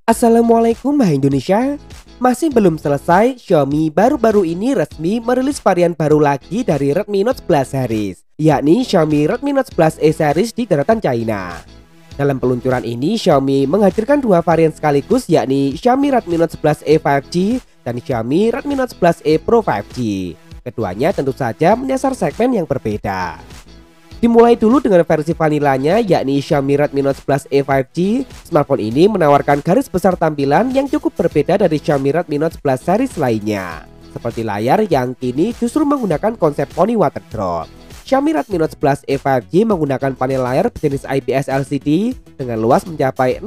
Assalamualaikum Mbak Indonesia. Masih belum selesai, Xiaomi baru-baru ini resmi merilis varian baru lagi dari Redmi Note 11 series, yakni Xiaomi Redmi Note 11e series di daratan China. Dalam peluncuran ini, Xiaomi menghadirkan dua varian sekaligus, yakni Xiaomi Redmi Note 11e 5G dan Xiaomi Redmi Note 11e Pro 5G. Keduanya tentu saja menyasar segmen yang berbeda. Dimulai dulu dengan versi vanilanya, yakni Xiaomi Redmi Note 11e 5G. Smartphone ini menawarkan garis besar tampilan yang cukup berbeda dari Xiaomi Redmi Note 11 series lainnya, seperti layar yang kini justru menggunakan konsep Pony Water Drop. Xiaomi Redmi Note 11e 5G menggunakan panel layar berjenis IPS LCD dengan luas mencapai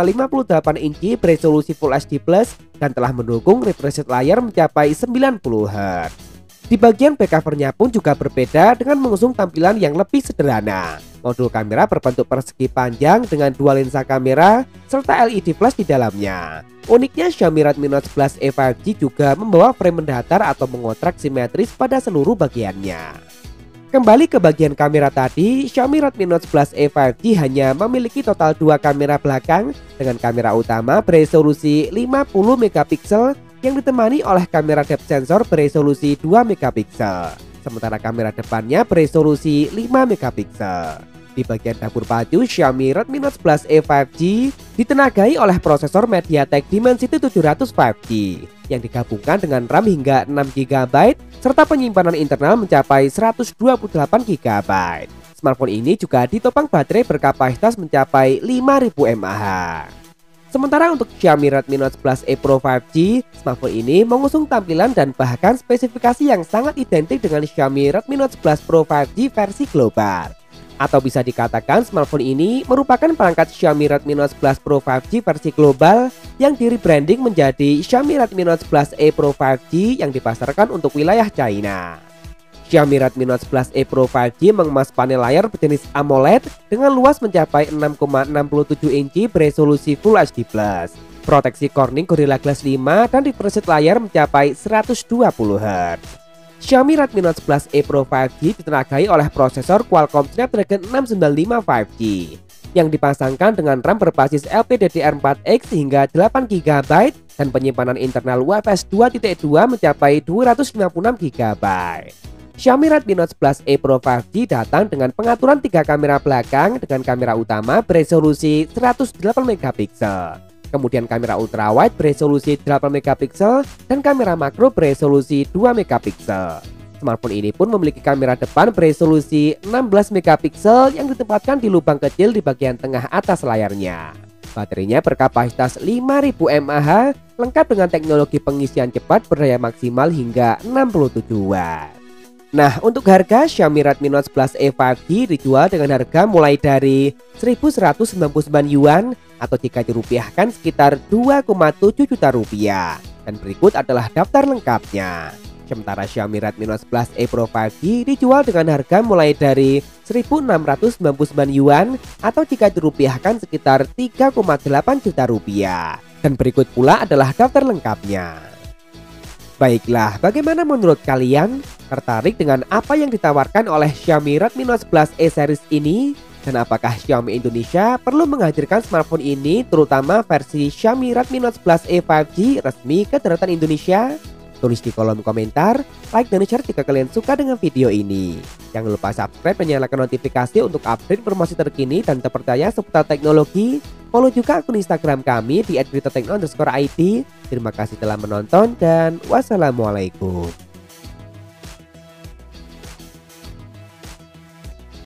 6,58 inci beresolusi Full HD+ dan telah mendukung refresh rate layar mencapai 90 Hz. Di bagian back covernya pun juga berbeda dengan mengusung tampilan yang lebih sederhana. Modul kamera berbentuk persegi panjang dengan dua lensa kamera serta LED flash di dalamnya. Uniknya, Xiaomi Redmi Note 11e 5G juga membawa frame mendatar atau mengontrak simetris pada seluruh bagiannya. Kembali ke bagian kamera tadi, Xiaomi Redmi Note 11e 5G hanya memiliki total dua kamera belakang dengan kamera utama beresolusi 50 megapiksel yang ditemani oleh kamera depth sensor beresolusi 2 megapiksel. Sementara kamera depannya beresolusi 5 megapiksel. Di bagian dapur pacu, Xiaomi Redmi Note 11e 5G ditenagai oleh prosesor MediaTek Dimensity 700 5G yang digabungkan dengan RAM hingga 6 GB serta penyimpanan internal mencapai 128 GB. Smartphone ini juga ditopang baterai berkapasitas mencapai 5000 mAh. Sementara untuk Xiaomi Redmi Note 11e Pro 5G, smartphone ini mengusung tampilan dan bahkan spesifikasi yang sangat identik dengan Xiaomi Redmi Note 11 Pro 5G versi global. Atau bisa dikatakan smartphone ini merupakan perangkat Xiaomi Redmi Note 11 Pro 5G versi global yang di-rebranding menjadi Xiaomi Redmi Note 11e Pro 5G yang dipasarkan untuk wilayah China. Xiaomi Redmi Note 11e Pro 5G mengemas panel layar berjenis AMOLED dengan luas mencapai 6,67 inci beresolusi Full HD+, proteksi Corning Gorilla Glass 5 dan refresh rate layar mencapai 120 Hz. Xiaomi Redmi Note 11e Pro 5G ditenagai oleh prosesor Qualcomm Snapdragon 695 5G yang dipasangkan dengan RAM berbasis LPDDR4X hingga 8 GB dan penyimpanan internal UFS 2.2 mencapai 256 GB. Xiaomi Redmi Note 11e Pro 5G datang dengan pengaturan 3 kamera belakang dengan kamera utama beresolusi 108 megapiksel. Kemudian kamera ultrawide beresolusi 8 megapiksel dan kamera makro beresolusi 2 megapiksel. Smartphone ini pun memiliki kamera depan beresolusi 16 megapiksel yang ditempatkan di lubang kecil di bagian tengah atas layarnya. Baterainya berkapasitas 5000 mAh lengkap dengan teknologi pengisian cepat berdaya maksimal hingga 67 Watt. Nah, untuk harga Xiaomi Redmi Note 11e 5G dijual dengan harga mulai dari 1.199 yuan atau jika dirupiahkan sekitar 2,7 juta rupiah. Dan berikut adalah daftar lengkapnya. Sementara Xiaomi Redmi Note 11e Pro 5G dijual dengan harga mulai dari 1.699 yuan atau jika dirupiahkan sekitar 3,8 juta rupiah. Dan berikut pula adalah daftar lengkapnya. Baiklah, bagaimana menurut kalian? Tertarik dengan apa yang ditawarkan oleh Xiaomi Redmi Note 11e series ini? Dan apakah Xiaomi Indonesia perlu menghadirkan smartphone ini terutama versi Xiaomi Redmi Note 11e 5G resmi ke daratan Indonesia? Tulis di kolom komentar, like dan share jika kalian suka dengan video ini. Jangan lupa subscribe dan nyalakan notifikasi untuk update informasi terkini dan terpercaya seputar teknologi. Follow juga akun Instagram kami di @beritatekno_id. Terima kasih telah menonton dan wassalamualaikum.